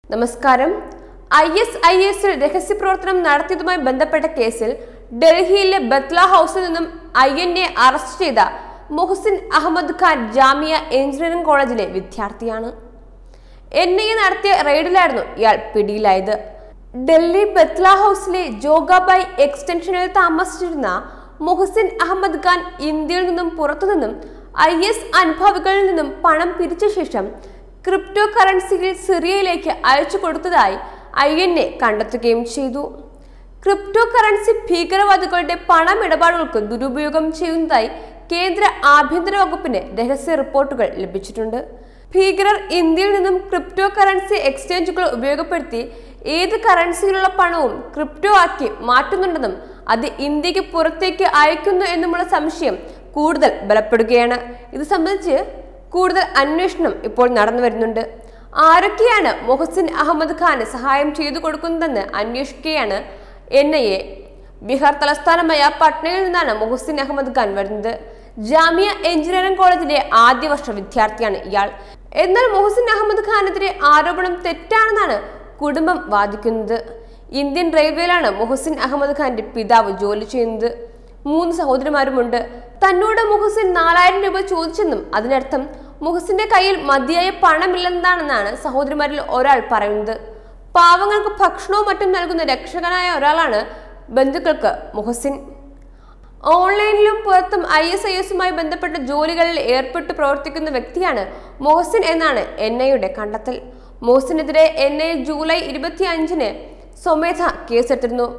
നമസ്കാരം. ISIS രഹസ്യപ്രവർത്തനം നടത്തിയതുമായി ബന്ധപ്പെട്ട കേസിൽ ഡൽഹിയിലെ ബത്ല ഹൗസിൽ നിന്നും INA അറസ്റ്റ് ചെയ്ത മുഹസിൻ അഹമ്മദ് ഖാൻ ജാമിയ എഞ്ചിനീയറിംഗ് കോളേജിലെ വിദ്യാർത്ഥിയാണ്. NIA നടത്തിയ റെയ്ഡിലായിരുന്നു ഇയാൾ പിടിയിലായത്. ഡൽഹി ബത്ല ഹൗസിലെ ജോഗാബായ് എക്സ്റ്റൻഷനിൽ താമസിച്ചിരുന്ന മുഹസിൻ അഹമ്മദ് ഖാൻ ഇന്ത്യയിൽ നിന്നും പുറത്തുനിന്നും IS അനുഭാവികളിൽ നിന്നും പണം പിരിച്ച ശേഷം ക്രിപ്റ്റോ കറൻസിയിൽ സിറിയയിലേക്ക് അയച്ചു കൊടുത്തതായി INA കണ്ടെത്തുകയും ചെയ്തു. ക്രിപ്റ്റോ കറൻസി ഭീകരവാദികളുടെ പണമിടപാടുകൾക്ക് ദുരുപയോഗം ചെയ്യുന്നതായി കേന്ദ്ര ആഭ്യന്തര വകുപ്പിന് രഹസ്യ റിപ്പോർട്ടുകൾ ലഭിച്ചിട്ടുണ്ട്. ഭീകരർ ഇന്ത്യയിൽ നിന്നും ക്രിപ്റ്റോ കറൻസി എക്സ്ചേഞ്ചുകൾ ഉപയോഗപ്പെടുത്തി ഏത് കറൻസിയിലുള്ള പണവും ക്രിപ്റ്റോ ആക്കി മാറ്റുന്നുണ്ടെന്നും അത് ഇന്ത്യക്ക് പുറത്തേക്ക് അയക്കുന്നു എന്നുമുള്ള സംശയം കൂടുതൽ ബലപ്പെടുകയാണ്. ഇത് സംബന്ധിച്ച് കൂടുതൽ അന്വേഷണം ഇപ്പോൾ നടന്നു വരുന്നുണ്ട്. ആരൊക്കെയാണ് മുഹസിൻ അഹമ്മദ് ഖാന് സഹായം ചെയ്തു കൊടുക്കുന്നതെന്ന് അന്വേഷിക്കുകയാണ് NIA. ബീഹാർ തലസ്ഥാനമായ പട്നയിൽ നിന്നാണ് മുഹസിൻ അഹമ്മദ് ഖാൻ വരുന്നത്. ജാമിയ എഞ്ചിനീയറിംഗ് കോളേജിലെ ആദ്യ വർഷ വിദ്യാർത്ഥിയാണ് ഇയാൾ. എന്നാൽ മുഹസിൻ അഹമ്മദ് ഖാനെതിരെ ആരോപണം തെറ്റാണെന്നാണ് കുടുംബം വാദിക്കുന്നത്. ഇന്ത്യൻ റെയിൽവേയിലാണ് മുഹസിൻ അഹമ്മദ് ഖാന്റെ പിതാവ് ജോലി ചെയ്യുന്നത്. 3 സഹോദരന്മാരുമുണ്ട്. തന്നോട് മുഹസിൻ 4000 രൂപ ചോദിച്ചെന്നും അതിനർത്ഥം മുഹസിന്റെ കയ്യിൽ മതിയായ പണമില്ലെന്നാണെന്നാണ് സഹോദരന്മാരിൽ ഒരാൾ പറയുന്നത്. പാവങ്ങൾക്ക് ഭക്ഷണവും മറ്റും നൽകുന്ന രക്ഷകനായ ഒരാളാണ് ബന്ധുക്കൾക്ക് മുഹസിൻ. ഓൺലൈനിലും പുറത്തും ISISുമായി ബന്ധപ്പെട്ട ജോലികളിൽ ഏർപ്പെട്ട് പ്രവർത്തിക്കുന്ന വ്യക്തിയാണ് മുഹസിൻ എന്നാണ് NIAയുടെ കണ്ടെത്തൽ. മുഹസിനെതിരെ NIA ജൂലൈ 25-ന് സ്വമേധ കേസെടുത്തിരുന്നു.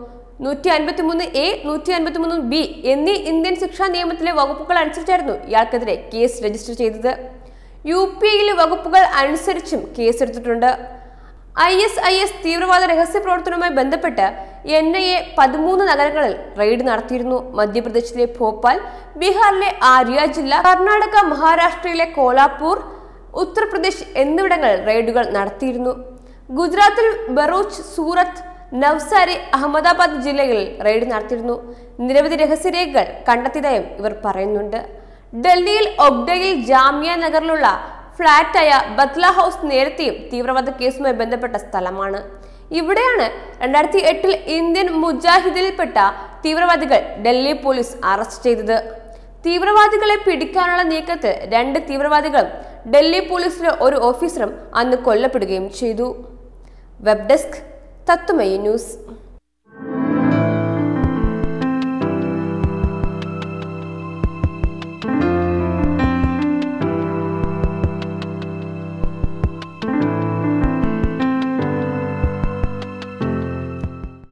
153A, 153B എന്നീ ഇന്ത്യൻ ശിക്ഷാ നിയമത്തിലെ വകുപ്പുകൾ അനുസരിച്ചായിരുന്നു ഇയാൾക്കെതിരെ കേസ് രജിസ്റ്റർ ചെയ്തത്. UPയിലെ വകുപ്പുകൾ അനുസരിച്ചും കേസെടുത്തിട്ടുണ്ട്. ISIS തീവ്രവാദ രഹസ്യ പ്രവർത്തനവുമായി ബന്ധപ്പെട്ട് NIA 13 നഗരങ്ങളിൽ റെയ്ഡ് നടത്തിയിരുന്നു. മധ്യപ്രദേശിലെ ഭോപ്പാൽ, ബീഹാറിലെ ആര്യ ജില്ല, കർണാടക, മഹാരാഷ്ട്രയിലെ കോലാപൂർ, ഉത്തർപ്രദേശ് എന്നിവിടങ്ങളിൽ റെയ്ഡുകൾ നടത്തിയിരുന്നു. ഗുജറാത്തിൽ ബറൂച്ച്, സൂറത്ത്, നവ്സാരി, അഹമ്മദാബാദ് ജില്ലകളിൽ റെയ്ഡ് നടത്തിയിരുന്നു. നിരവധി രഹസ്യരേഖകൾ കണ്ടെത്തിയതായും ഇവർ പറയുന്നുണ്ട്. ഡൽഹിയിൽ ഒഗ്ഡയിൽ ജാമിയ നഗറിലുള്ള ഫ്ളാറ്റായ ബത്ല ഹൗസ് നേരത്തെയും തീവ്രവാദ കേസുമായി ബന്ധപ്പെട്ട സ്ഥലമാണ്. ഇവിടെയാണ് 2008-ൽ ഇന്ത്യൻ മുജാഹിദിൽപ്പെട്ട തീവ്രവാദികൾ ഡൽഹി പോലീസ് അറസ്റ്റ് ചെയ്തത്. തീവ്രവാദികളെ പിടിക്കാനുള്ള നീക്കത്തിൽ 2 തീവ്രവാദികളും ഡൽഹി പോലീസിലെ ഒരു ഓഫീസറും അന്ന് കൊല്ലപ്പെടുകയും ചെയ്തു. Web desk Tatwamayi news.